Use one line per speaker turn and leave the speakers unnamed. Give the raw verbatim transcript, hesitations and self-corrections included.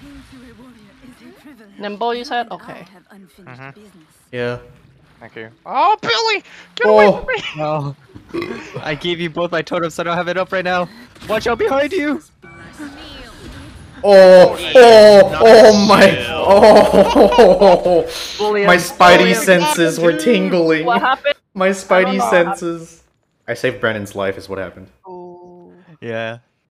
Nimble, you said? Okay.
Mm-hmm.
Yeah.
Thank you. Oh, Billy! Get
Oh.
away from me!
No. I gave you both my totems, so I don't have it up right now. Watch out behind you!
Oh, oh, oh my, oh,
Bully
my
him.
spidey
Bully him.
senses were tingling.
What happened?
My
I don't
spidey
know what
senses. I saved Brennan's life is what happened.
Oh.
Yeah.